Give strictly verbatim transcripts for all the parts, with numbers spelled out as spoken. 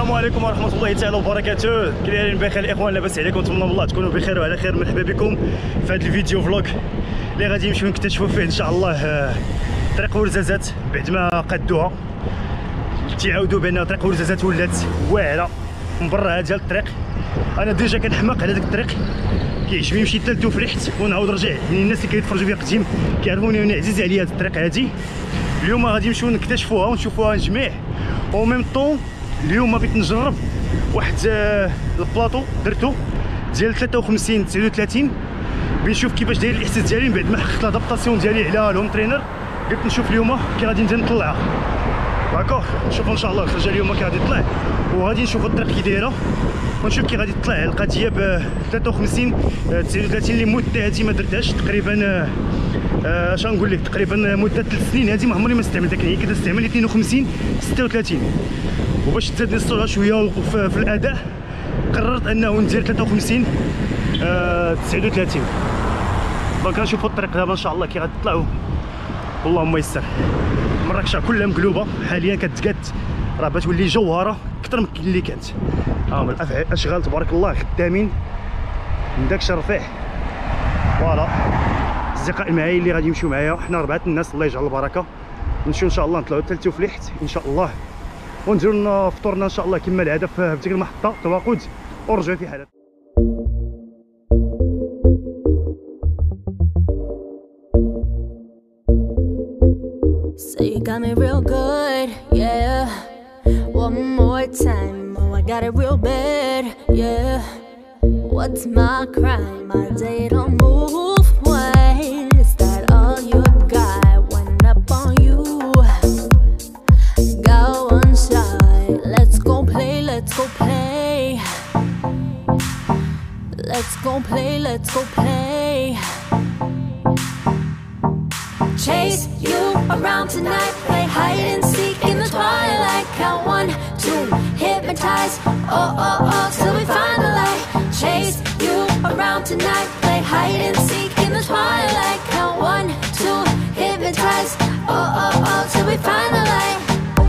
السلام عليكم ورحمه الله تعالى وبركاته. كي دايرين بخير الاخوان؟ لاباس عليكم؟ نتمنى من الله تكونوا بخير وعلى خير. مرحبا بكم في هذا الفيديو فلوغ اللي غادي نمشيو نكتشفوا فيه ان شاء الله طريق ورزازات بعد ما قادوها. تيعاودوا بان طريق ورزازات ولات واعره مبرعه ديال الطريق. انا ديجا كنحماق على ديك الطريق، كيعجبني نمشي حتى لتوفليحت ونعاود نرجع. يعني الناس اللي كيتفرجوا فيا قديم كيعرفوني انا عزيز عليا هذه الطريق هذه. اليوم غادي نمشيو نكتشفوها ونشوفوها جميع، او ميم طون اليوم بغيت نجرب واحد البلاطو درتو ديال ثلاثة وخمسين تسعة وثلاثين، بنشوف كيفاش داير الاحساس ديالي من بعد ما حققت لادابطاسيون ديالي على الهوم ترينر. قلت نشوف اليوم كي غادي ندير نطلعها. داكوغ نشوف ان شاء الله خرج اليوم كي غادي يطلع، وغادي نشوف الطريق كي دايره ونشوف كي غادي تطلع القضيه ب ثلاثة وخمسين تسعة وثلاثين اللي مده هذه ما درتهاش تقريبا. اش آه غنقول لك، تقريبا مده ثلاث سنين هذه ما عمري ما استعملت داك، يعني كنستعمل اثنين وخمسين ستة وثلاثين. وباش تزاد نصورها شويه في, في الاداء قررت انه ندير ثلاثة وخمسين آه تسعة وثلاثين. دونك غنشوفوا الطريق دابا ان شاء الله كي غادي تطلعوا، اللهم يسر. مراكش كلها مقلوبه حاليا كتقاد، راه بتولي جوهره اكثر من اللي كانت. ها هما الاشغال تبارك الله خدامين من داك الرفيع. فوالا اصدقائي معايا اللي غادي يمشيو معايا، حنا اربعه الناس الله يجعل البركه. نمشيو ان شاء الله نطلعوا حتى لتوفليحت ان شاء الله، ونديروا لنا فطورنا ان شاء الله كما العاده في ديك المحطه تواقد، ونرجعوا في حالات. So you got me real good, yeah. One more time, oh I got it real bad, yeah. What's my crime? I day don't move. Why is that all you got? Went up on you. Got one shot. Let's go play, let's go play. Let's go play, let's go play. Chase you around tonight, play hide and seek in the twilight. Count one, two, hypnotize, oh oh oh, till we find the light. Chase you around tonight, play hide and seek in the twilight. Count one, two, hypnotize, oh oh oh, till we find the light.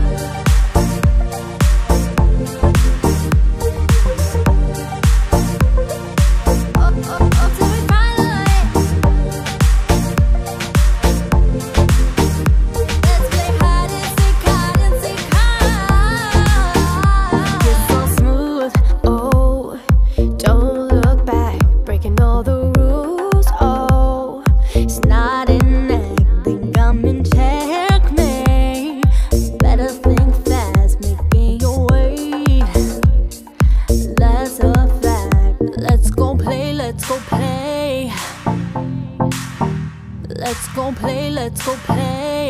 Let's go play, let's go play.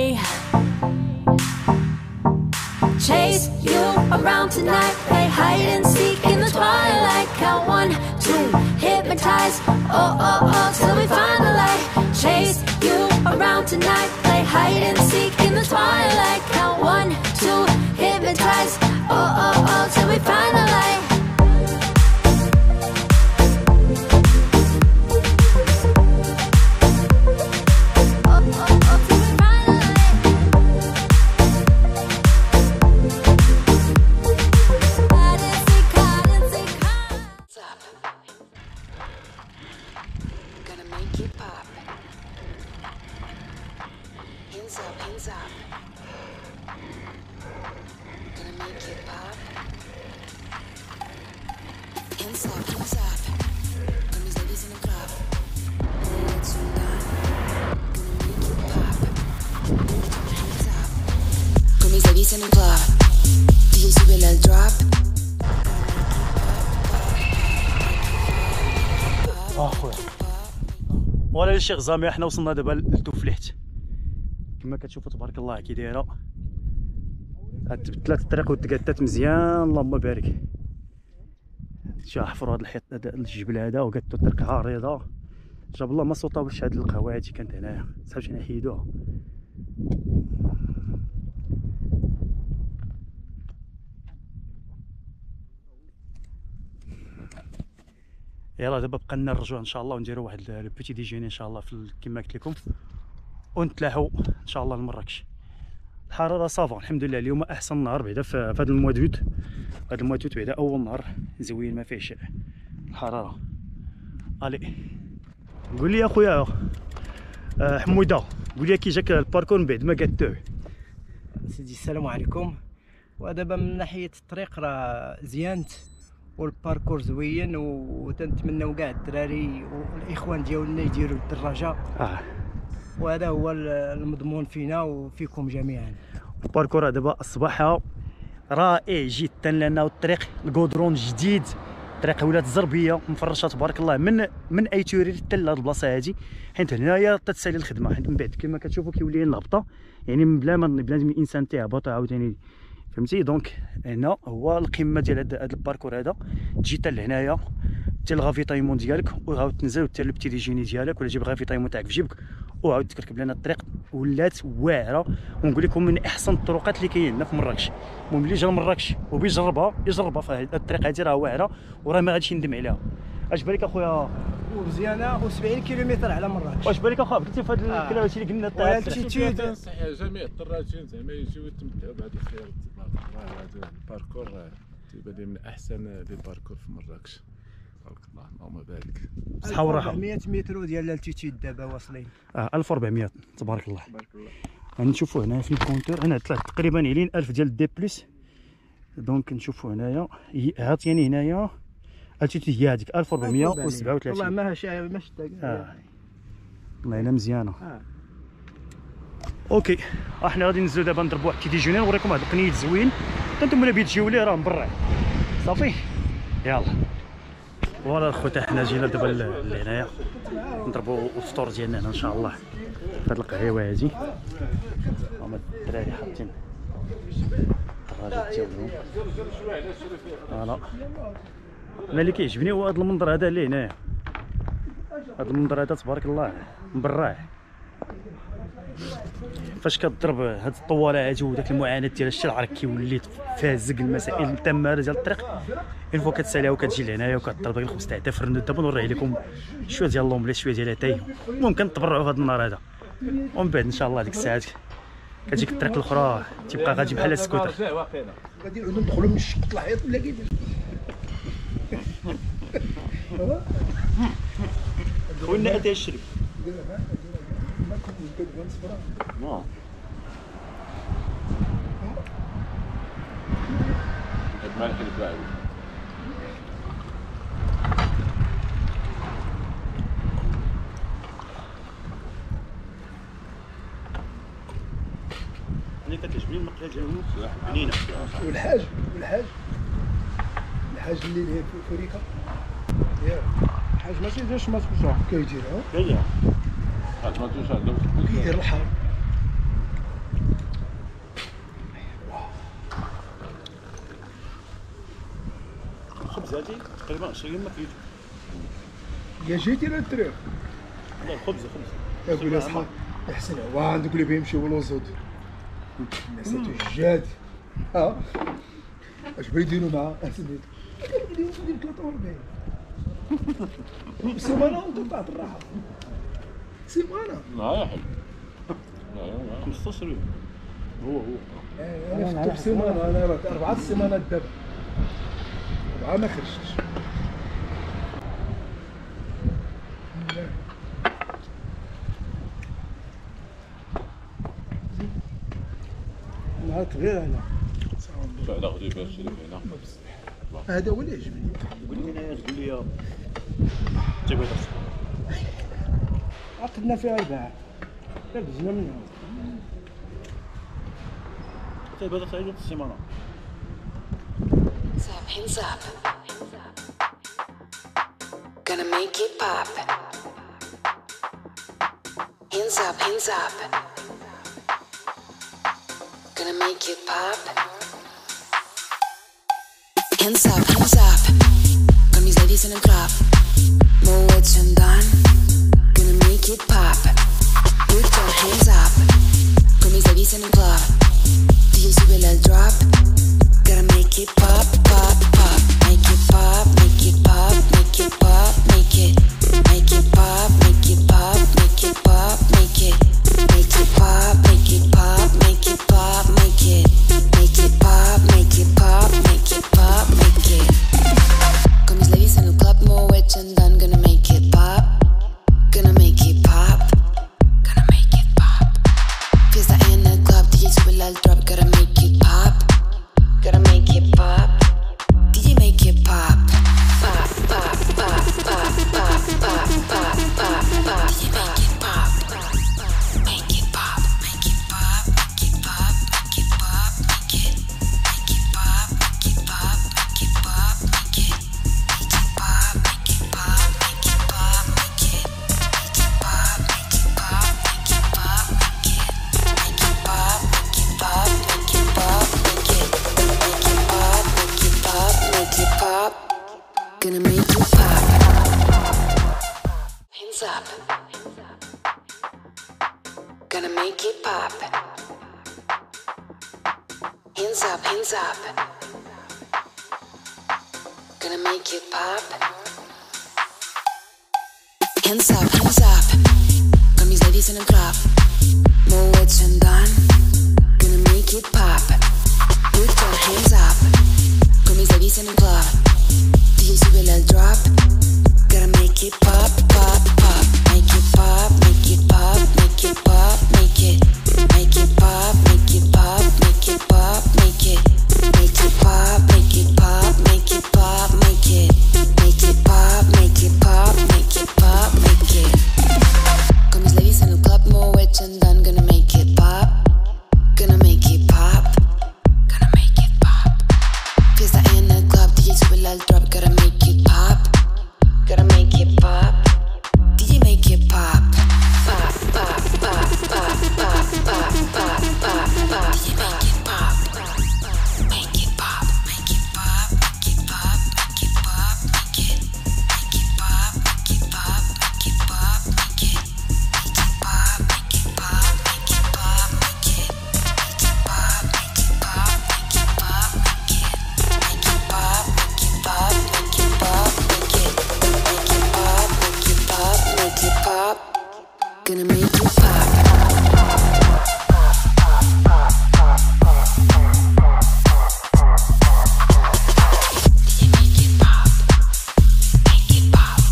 Chase you around tonight, play hide and seek in the twilight. Count one, two, hypnotize, oh oh oh, till we find the light. Chase you around tonight, play hide and seek in the twilight. Count one, two, hypnotize, oh oh oh, till we find the light. in the club. D J sube el drop. اخويا ولا الشيخ زامي، حنا وصلنا دابا لتوفليحت كما كتشوفوا تبارك الله كي دايره. تبدلات الطريق وتقادات مزيان اللهم بارك. شا حفروا هذا الحيط هذا الجبل هذا وقادوا الطريق عريضه. جاب الله ما صوتاوش هاد القهوه هادي كانت هنايا، صافي نحيدوها. يلا دابا بقى لنا نرجعوا ان شاء الله ونديروا واحد البيتي ديجيني ان شاء الله في كما قلت لكم، ونتلاحوا ان شاء الله لمراكش. الحراره صافا الحمد لله. اليوم احسن نهار بعدا في هذا الموا دوت. هذا الموا دوت بعدا اول نهار زوين ما فيهش الحراره. الي قول لي اخويا أه حموده، قول لي كي جاك الباركور من بعد ما قادتوه؟ سيدي السلام عليكم. ودابا من ناحيه الطريق راه زيانت والباركور زوين، وتنتمناو كاع الدراري والاخوان ديالنا يديروا الدراجه. اه وهذا هو المضمون فينا وفيكم جميعا. الباركور دابا اصبح رائع جدا لانه الطريق الكودرون جديد، الطريق ولات زربيه مفرشه تبارك الله من من ايتوري حتى لهاد البلاصه هادي، حيت هنايا تتسالي الخدمه، حيت من بعد كما كتشوفوا كيولي الهبطه يعني بلا ما بلازم الانسان تيهبط عاوتاني فهمتي. دونك هنا هو القمه ديال هذا الباركور هذا، تجي حتى لهنايا حتى الغافيطايمون ديالك وعاود تنزل حتى لو بتي ديجيني ديالك، ولا جيب الغافيطايمون تاعك في جيبك وعاود تركب لنا. الطريق ولات واعره، ونقول لكم من احسن الطرقات اللي كاين هنا في مراكش. المهم اللي جا لمراكش وبيجربها يجربها في الطريق هذه راه واعره وراه ما غاديش يندم عليها. اش بالك اخويا؟ ومزيانه وسبعين كيلومتر على مراكش. واش بالك اخويا قلتي في هذا الكلاوتي اللي قلنا تاع التيتود؟ تنصح جميع الدراجين زعما يجيو يتمتعوا بهذا الخيار تبارك الله. هذا الباركور تيبان لي من احسن لي باركور في مراكش تبارك الله. اللهم بارك. بصحه وراحه. أربعمية متر ديال التيتود دابا واصلين. اه ألف وأربعمية تبارك الله. تبارك الله. غنشوفوا هنا في الكونتور هنا طلع تقريبا علين ألف ديال دي بلس. دونك نشوفوا هنايا عاطيني هنايا التيتود هي هذيك ألف وأربعمية وسبعة وثلاثين. والله ما شا ما شتا. اه والله الا مزيانه. آه. اوكي احنا غادي ننزلوا دابا نضربوا واحد كي ديجوني نوريكم واحد القنيت زوين حتى نتوما اللي بغيتو تجيو ليه راه مبرع صافي. يلا فوالا الخوت حنا جينا دابا لهنايا نضربوا الفطور ديالنا هنا ان شاء الله في هاد القهيوه هادي. هما الدراري حاطين الدراجات ديالهم. فوالا انا اللي كيعجبني هو هاد المنظر هذا اللي هنايا، هاد المنظر هذا تبارك الله مبرع. فاش كتضرب هاد الطواله هادي وداك المعاناه ديال الشي العرق كيولي فازق المسائل التامه ديال الطريق، اون فوا كتساليها وكتجي لهنايا وكتضرب داك الخبز تاع تفرن. دابا نوريه لكم شويه ديال لومبليت شويه ديال اتاي، ممكن تبرعوا في هاد النهار هذا. ومن بعد ان شاء الله ديك الساعات كتجيك الطريق الاخرى تيبقى غادي بحال السكوتر. غادي نعودو ندخلو من الشق العيط ولا كيفاش؟ خوينا اتاي الشرب الملح الباعي. انا كتعجبني المقله ديالهم بنينه. والحاج والحاج الحاج اللي هي في فريكا ياك الحاج ما تيديرش ما تكوشا كيديرها كاينه هاد ما توش عندهم كيدير الحار. الخبز هادي تقريبا عشرين ما كيلو. يا جيتي للطريق والله الخبز خبز تقول يا صحاب احسن هو عندك اللي بيمشيو لوزود الناس الجاد. ها اش بغا يديروا معاه احسن يديروا يدير ثلاثة وأربعين سيمانه وتقطع الراحه سيمانه. لا يا حلو. لا يا خمسطاش يوم هو هو. انا شفت سيمانه انا راه اربعه السيمانات دابا اربعه ما خرجتش. نهار كبير هنا بعد اخذي باش نشري هنا. هذا هو اللي يعجبني. قول لي هنا تقول لي جابوا درس عقدنا فيها أربعة دزنا منهم. طيب هذا خارج السيمانه. Up, hands up. Gonna make it pop. Hands up, hands up. Gonna make it pop. Hands up, hands up. Got these ladies in the club. More words and done. Gonna make it pop. Put your hands up. Got these ladies in the club. Do you see the little drop? Gotta make it pop, pop, pop. Make it pop, make it pop, make it pop, make it. Make it pop, make it pop, make it pop, make it. Make it pop, make it pop, make it pop, Gonna make you pop. Hands up. Gonna make it pop. Hands up, hands up. Gonna make it pop. Hands up, hands up. Got these ladies in the club. Moet en dan. Gonna make it pop. Put your hands up. Got these ladies in the club. D J sube el drop. Gotta make it pop, pop, pop. Make it pop, make it pop, make it pop, make it. Make it pop, make it pop, make it pop, make it. Make it pop, make it pop, make it pop, make it. Make it pop, make it pop, make it pop, make it. Got these ladies in the club, more wet and done. Gonna make it pop. Gonna make it pop. Gonna make it pop. Fiesta in the club, D J sube el drop. Gotta make it pop. Gotta make it pop. D J make it pop. Pop, pop, pop, pop, pop, pop, pop, pop, pop. D J make it pop. Make it pop, make it pop, make it pop, make it pop, make it. Make it pop, make it pop, make it pop, make it. Make it pop, make it pop, make it pop, make it. Make it pop, make it pop, make it pop, make it. Make it pop, make it pop, make it pop, make it. Make it pop, make it pop, make it pop. Gonna make you pop. D J make it pop. Make it pop.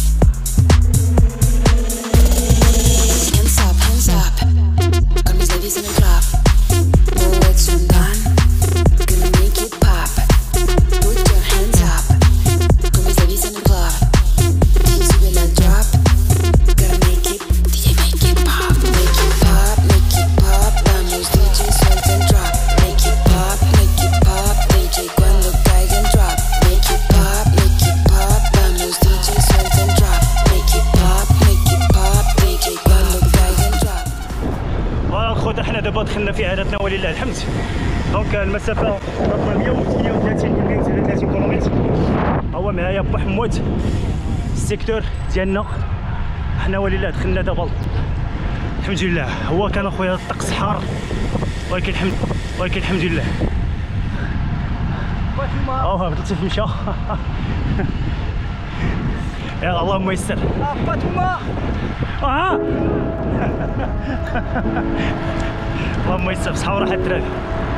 Hands up, hands up. Got these ladies in the club. Moet en dan. Gonna make it pop. Put your hands up. Got these ladies in the club. D J sube el drop. Gotta make it. D J make it pop. Make it pop. Make it pop. Vamos D J suelta el drop. Make it pop. Make it pop. D J cuando caiga el drop. Make it pop. Make it pop. Vamos D J suelta el drop. Make it pop. Make it pop. D J cuando caiga el drop. فوالا الخوت حنا دابا دخلنا في عائلتنا ولله الحمد. دونك المسافه تقريبا مية وثمانية وثلاثين مية وثلاثين كيلومتر. هو معايا با حمود السيكتور ديالنا. حنا ولله دخلنا دابا الحمد لله. هو كان اخويا الطقس حار ولكن الحمد ولكن الحمد لله. اه بديتي في مشى. يلا اللهم يسر. فاطمه اه اللهم يسر. بصحة وراحة الدراري.